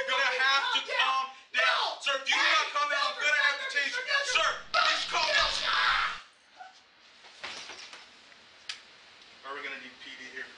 You're gonna have to calm down. Sir, if you do not calm down, I'm gonna have to tase you. Sir, please calm down. Are we gonna need PD here?